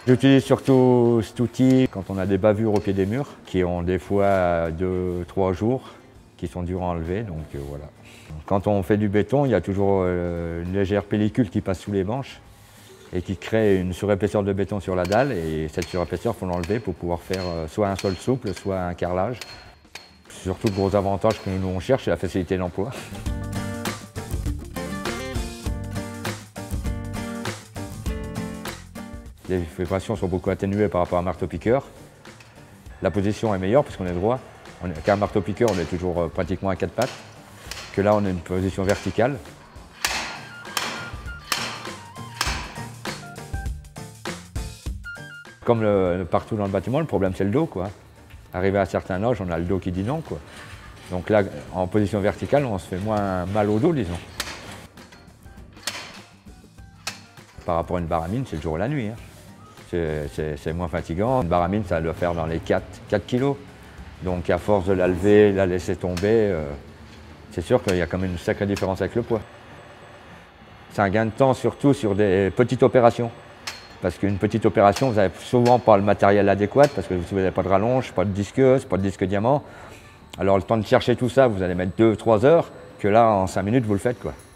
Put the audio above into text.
J'utilise surtout cet outil quand on a des bavures au pied des murs, qui ont des fois 2-3 jours, qui sont durs à enlever, donc voilà. Quand on fait du béton, il y a toujours une légère pellicule qui passe sous les manches et qui crée une surépaisseur de béton sur la dalle, et cette surépaisseur, il faut l'enlever pour pouvoir faire soit un sol souple, soit un carrelage. Surtout le gros avantage que nous on cherche, c'est la facilité d'emploi. Les vibrations sont beaucoup atténuées par rapport à un marteau-piqueur. La position est meilleure puisqu'on est droit. Qu'un marteau-piqueur, on est toujours pratiquement à 4 pattes. Que là, on a une position verticale. Comme partout dans le bâtiment, le problème c'est le dos, quoi. Arrivé à un certain âge, on a le dos qui dit non, quoi. Donc là, en position verticale, on se fait moins mal au dos, disons. Par rapport à une baramine, c'est le jour et la nuit, hein. C'est moins fatigant. Une baramine, ça doit faire dans les 4 kilos. Donc à force de la lever, la laisser tomber, c'est sûr qu'il y a quand même une sacrée différence avec le poids. C'est un gain de temps surtout sur des petites opérations. Parce qu'une petite opération, vous n'avez souvent pas le matériel adéquat, parce que vous n'avez pas de rallonge, pas de disqueuse, pas de disque diamant. Alors le temps de chercher tout ça, vous allez mettre 2-3 heures, que là, en 5 minutes, vous le faites, quoi.